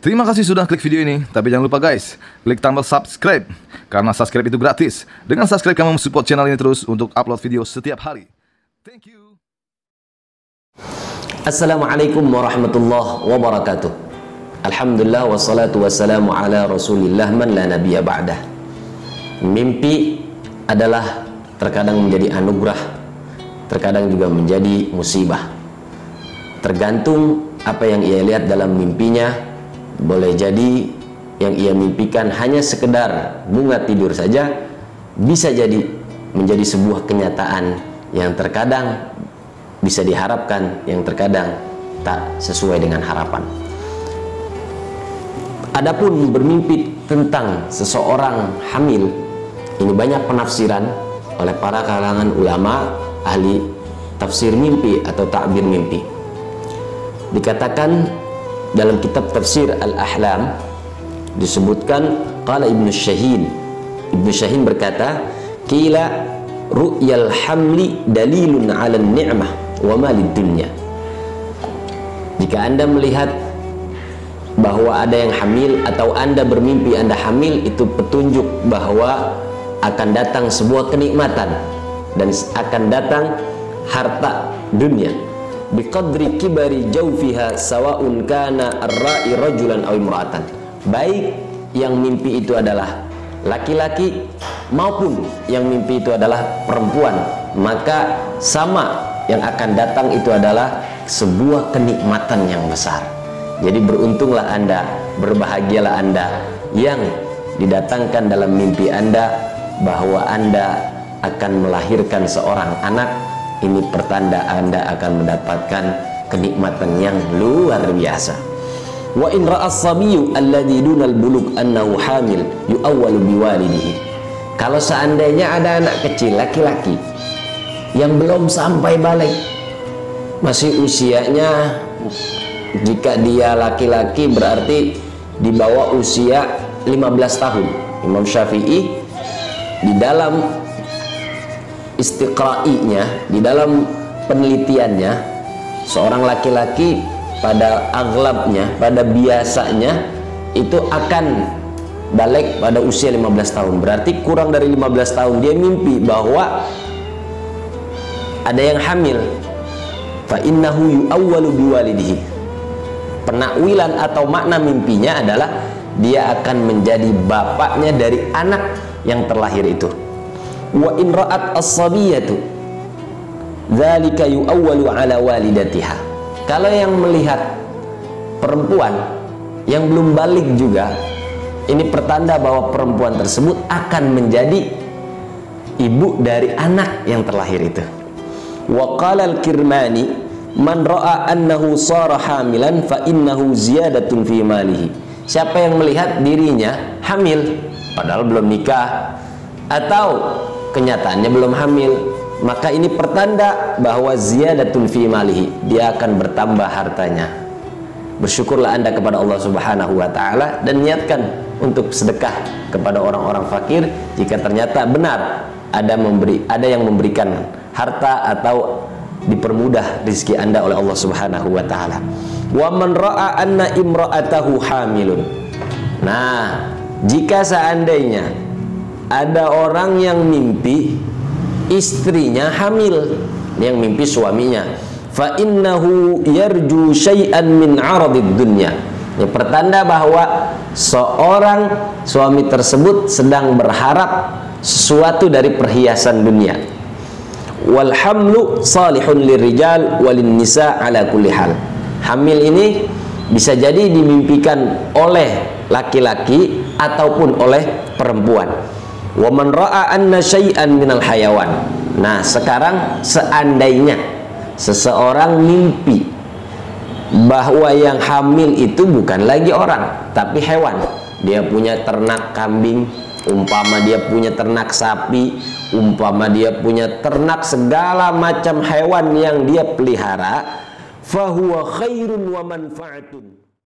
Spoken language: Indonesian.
Terima kasih sudah klik video ini. Tapi jangan lupa guys, klik tombol subscribe. Karena subscribe itu gratis. Dengan subscribe kamu support channel ini terus untuk upload video setiap hari. Thank you. Assalamualaikum warahmatullahi wabarakatuh. Alhamdulillah wassalatu wassalamu ala rasulillah man la nabiyya ba'dah. Mimpi adalah terkadang menjadi anugerah, terkadang juga menjadi musibah. Tergantung apa yang ia lihat dalam mimpinya. Boleh jadi yang ia mimpikan hanya sekedar bunga tidur saja, bisa jadi menjadi sebuah kenyataan yang terkadang bisa diharapkan, yang terkadang tak sesuai dengan harapan. Adapun bermimpi tentang seseorang hamil, ini banyak penafsiran oleh para kalangan ulama ahli tafsir mimpi atau ta'bir mimpi. Dikatakan dalam kitab tafsir Al-Ahlam disebutkan qala Ibnu Syahin. Ibnu Syahin berkata, qila ru'yal hamli dalilun 'ala ni'mah wa malid dunya. Jika Anda melihat bahwa ada yang hamil atau Anda bermimpi Anda hamil, itu petunjuk bahwa akan datang sebuah kenikmatan dan akan datang harta dunia. Biqadri kibari jawfiha sawa'un kana ar-ra'i rajulan aw imra'atan. Baik yang mimpi itu adalah laki-laki maupun yang mimpi itu adalah perempuan, maka sama yang akan datang itu adalah sebuah kenikmatan yang besar. Jadi beruntunglah Anda, berbahagialah Anda yang didatangkan dalam mimpi Anda bahwa Anda akan melahirkan seorang anak. Ini pertanda Anda akan mendapatkan kenikmatan yang luar biasa. Wa in ra'as sabiyyu alladhi dunal bulug annahu hamil yu'awwalu biwalidihi. Kalau seandainya ada anak kecil laki-laki yang belum sampai balik, masih usianya, jika dia laki-laki berarti di bawah usia 15 tahun. Imam Syafi'i di dalam istiqra'inya, di dalam penelitiannya, seorang laki-laki pada aglabnya, pada biasanya itu akan balik pada usia 15 tahun. Berarti kurang dari 15 tahun dia mimpi bahwa ada yang hamil. Fa innahu yu'awwalu biwalidihi. Penakwilan atau makna mimpinya adalah dia akan menjadi bapaknya dari anak yang terlahir itu. Wa in ra'at as-sabiyatu dzalika yu'awwalu ala walidatiha. Kalau yang melihat perempuan yang belum balik juga, ini pertanda bahwa perempuan tersebut akan menjadi ibu dari anak yang terlahir itu. Wa qala al-Kirmani man ra'a annahu sara hamilan fa innahu ziyadatun fi malihi. Siapa yang melihat dirinya hamil padahal belum nikah atau kenyataannya belum hamil, maka ini pertanda bahwa ziyadatun fi malihi, dia akan bertambah hartanya. Bersyukurlah Anda kepada Allah Subhanahu wa taala dan niatkan untuk sedekah kepada orang-orang fakir jika ternyata benar ada yang memberikan harta atau dipermudah rezeki Anda oleh Allah Subhanahu wa taala. Wa man ra'a anna imra'atahu hamilun. Nah, jika seandainya ada orang yang mimpi istrinya hamil, yang mimpi suaminya, fa innahu yarju syai'an min 'aradid dunya. Ini pertanda bahwa seorang suami tersebut sedang berharap sesuatu dari perhiasan dunia. Wal hamlu salihun lirijal walin nisa ala kulli hal. Hamil ini bisa jadi dimimpikan oleh laki-laki ataupun oleh perempuan. Wa man ra'a anna syai'an minal hayawan. Nah, sekarang seandainya seseorang mimpi bahwa yang hamil itu bukan lagi orang tapi hewan. Dia punya ternak kambing, umpama dia punya ternak sapi, umpama dia punya ternak segala macam hewan yang dia pelihara, fahuwa khairun wa manfaatun.